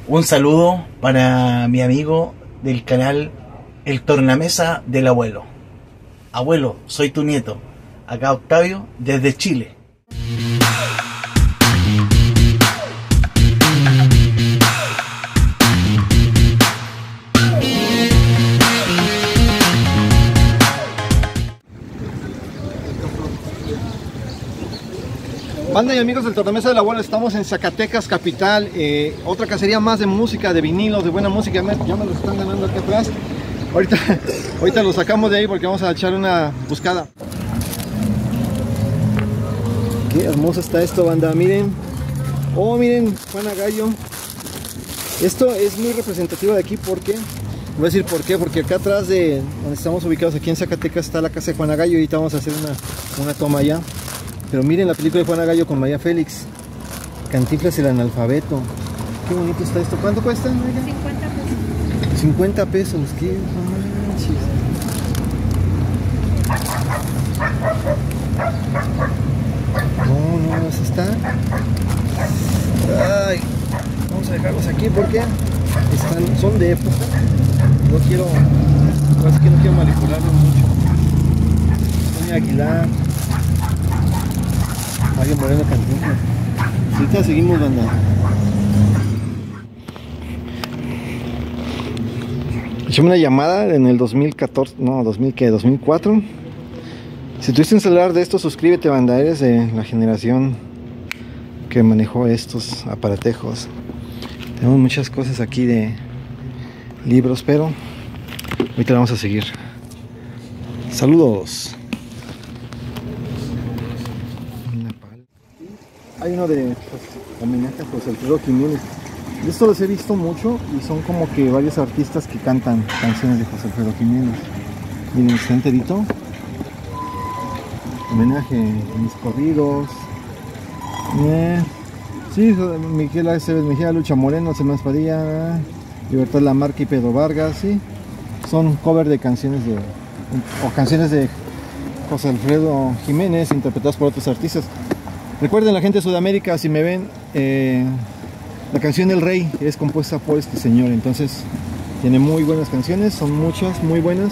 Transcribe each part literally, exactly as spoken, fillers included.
Un saludo para mi amigo del canal El Tornamesa del Abuelo. Abuelo, soy tu nieto. Acá Octavio, desde Chile. Banda y amigos del Tornamesa del Abuelo, estamos en Zacatecas, capital. Eh, otra cacería más de música, de vinilos, de buena música. Ya me, ya me lo están ganando aquí atrás. Ahorita, ahorita lo sacamos de ahí porque vamos a echar una buscada. Qué hermoso está esto, banda. Miren. Oh, miren, Juan Agallo. Esto es muy representativo de aquí porque... Voy a decir por qué, porque acá atrás de donde estamos ubicados, aquí en Zacatecas, está la casa de Juan Agallo. Y ahorita vamos a hacer una, una toma allá. Pero miren la película de Juan Agallo con María Félix. Cantinflas el analfabeto. Qué bonito está esto. ¿Cuánto cuesta? cincuenta pesos. cincuenta pesos. Qué manches. No, no, eso está. Ay, vamos a dejarlos aquí porque están, son de época. No quiero, así que no quiero manipularlos mucho. Sonia Aguilar, Mario Moreno Cantinflas. Ahorita seguimos, banda. Echame una llamada en el dos mil catorce, no, dos mil, ¿qué? dos mil cuatro. Si tuviste un celular de estos, suscríbete, banda. Eres de la generación que manejó estos aparatejos. Tenemos muchas cosas aquí de libros, pero ahorita vamos a seguir. Saludos. Hay uno de pues, homenaje a José Alfredo Jiménez. De esto los he visto mucho y son como que varios artistas que cantan canciones de José Alfredo Jiménez. Miren, está enterito. Homenaje a mis corridos. Eh, sí, Miguel Aceves Mejía, Lucha Moreno, Semán Padilla, Libertad Lamarque y Pedro Vargas. Sí, son cover de canciones de o canciones de José Alfredo Jiménez interpretadas por otros artistas. Recuerden, la gente de Sudamérica, si me ven, eh, la canción El Rey es compuesta por este señor, entonces tiene muy buenas canciones, son muchas, muy buenas.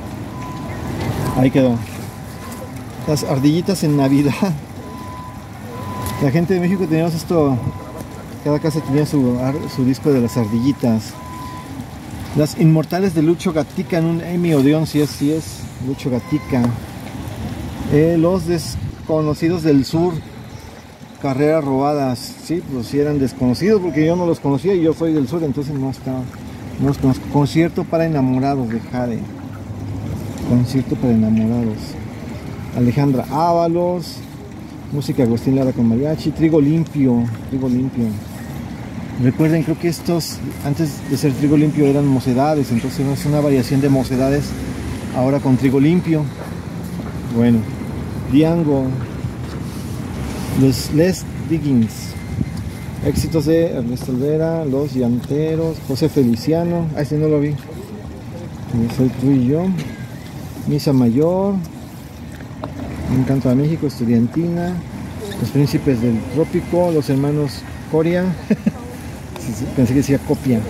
Y ahí quedó. Las ardillitas en Navidad. La gente de México teníamos esto, cada casa tenía su, su disco de las ardillitas. Las Inmortales de Lucho Gatica en un Emmy Odeón, si es, si es, Lucho Gatica. Eh, los Desconocidos del Sur. Carreras Robadas, sí, pues sí eran desconocidos porque yo no los conocía y yo soy del sur, entonces no estaba, no los conozco. Concierto para enamorados de Jade, concierto para enamorados. Alejandra Ábalos, música Agustín Lara con mariachi, Trigo Limpio, Trigo Limpio. Recuerden, creo que estos, antes de ser Trigo Limpio eran Mocedades, entonces es una variación de Mocedades, ahora con Trigo Limpio. Bueno, Diango. Los Les Diggins, éxitos de Ernesto Olvera, Los Llanteros, José Feliciano, ah, ese no lo vi. Soy tú y yo, Misa Mayor, Encanto de México, Estudiantina, Los Príncipes del Trópico, Los Hermanos Coria, pensé que decía Copia,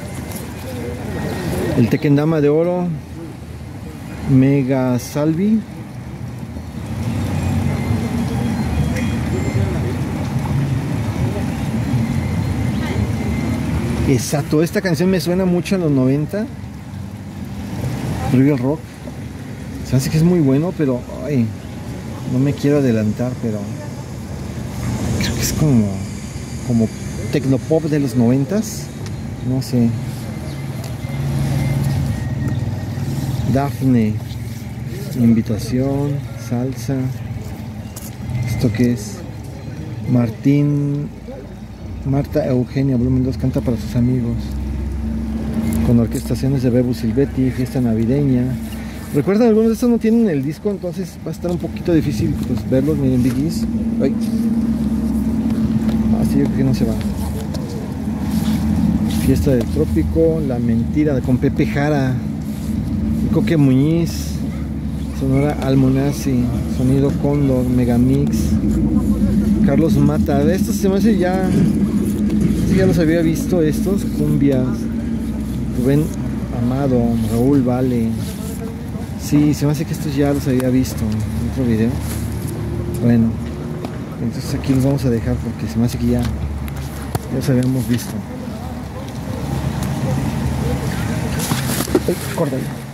El Tequendama de Oro, Mega Salvi. Exacto, esta canción me suena mucho a los noventa. Real Rock. Se hace que es muy bueno, pero ay, no me quiero adelantar, pero creo que es como como tecnopop de los noventas. No sé. Dafne, Invitación, Salsa. ¿Esto qué es? Martín Marta Eugenia, volumen dos, canta para sus amigos. Con orquestaciones de Bebu Silvetti, Fiesta Navideña. Recuerden, algunos de estos no tienen el disco, entonces va a estar un poquito difícil pues, verlos. Miren, Biggies. Ay. Ah, sí, yo creo que no se va. Fiesta del Trópico, La Mentira, con Pepe Jara, Coque Muñiz, Sonora Almonacci, Sonido Cóndor, Megamix, Carlos Mata. De estos se me hace ya ya los había visto estos, cumbias. Rubén Amado, Raúl Vale. Sí, se me hace que estos ya los había visto en otro video. Bueno, entonces aquí los vamos a dejar porque se me hace que ya, ya los habíamos visto. Ay, córtale.